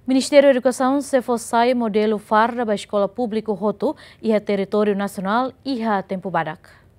Ministério da Educação se fossai modelo farda da escola pública Roto e a território nacional e a tempo badak.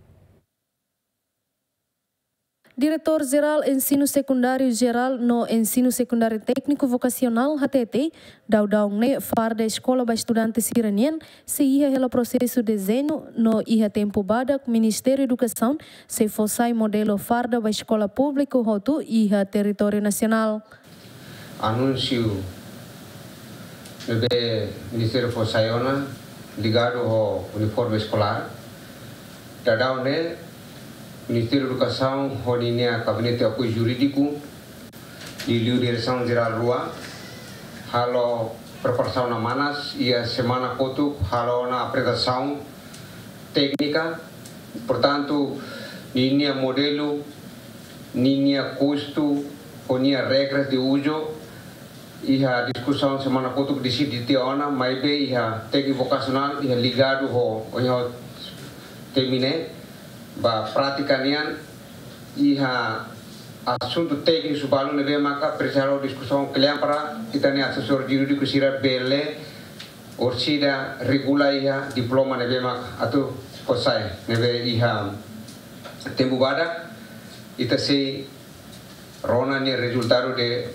Diretor-Geral Ensino Secundário Geral no Ensino Secundário Técnico Vocacional HTT, Daudaugne farda escola para estudantes iranianos, se ia pelo processo de desenho no ia tempo badak Ministério da Educação se fossai modelo farda para escola pública Roto e a território nacional. Anúncio do Ministério Fossaiona ligado ao uniforme escolar. Daudaugne Ministério da Educação, a Gabinete de Apoio Jurídico e Direção Geral Rua, halo preparação na Manas e a semana Kotuk, halo na apresentação técnica. Portanto, linha modelo, linha custo, linha regras de uso e a discussão semana Kotuk decide de ona, mas bem a técnico vocacional e ligado ao terminei. Ba prática nian iha assunto técnico subalo nebe maka presaro discussão kalian para kita ni assessor jurídico sira bele orsida regula iha diploma nebe mak atu kosai nebe iha tempo badak ita se rona ni resultado de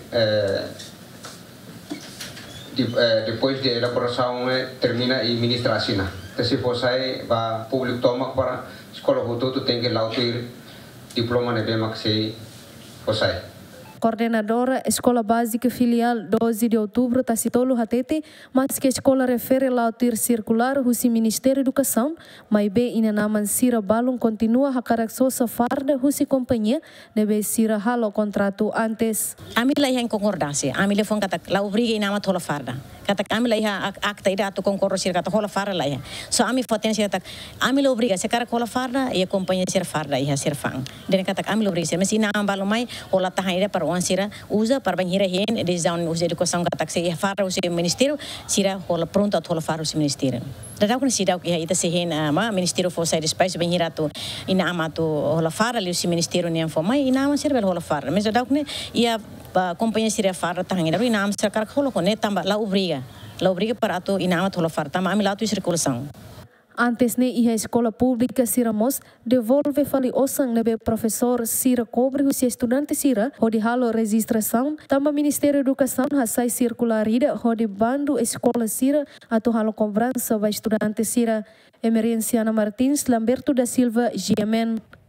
depois de elaboração termina e ministração se fosse ba público toma para escola Roto tem que lautir diploma nebe mak se fosse. Coordenadora Escola Básica Filial 12 de Outubro, Tacitolo HTT, mas que a escola refere lautir circular o Ministério da Educação, mas bem inanaman sira balung continua a caracsosa farda husi companhia deve sira halo contrato antes. Kami lah yang concordância, kami lefon kata la obriga inama tola farda. Kata kami lah akta ida atu concordo sira kata hola farda lah. So kami foten sira kata kami la obriga sekara hola farda e companhia sira farda iha sira fang. Dan kata kami la obriga sira mas inama balumai hola tahan ida para sira usa para banhira hen desde a educação que se farra o ministério sira hola pronto a hola farra o ministério da com sira que ita se hen ama ministério fosse de space banhira to ina ama to hola farra ali o ministério nem forma ina ama sira hola farra mas da com ia companhia sira farra tahangira ina ama sira kar hola com tamba la obriga para to ina ama hola farra tamba ami lá tu circulação. Antes ne iha escola pública sira mos devolve fali osang nebe professor sira cobre husi estudante sira hodi halo registração tamba Ministério da Educação hasai circularida hodi bandu escola sira atau halo cobrança vai estudante sira Emerenciana Martins Lamberto da Silva GMN.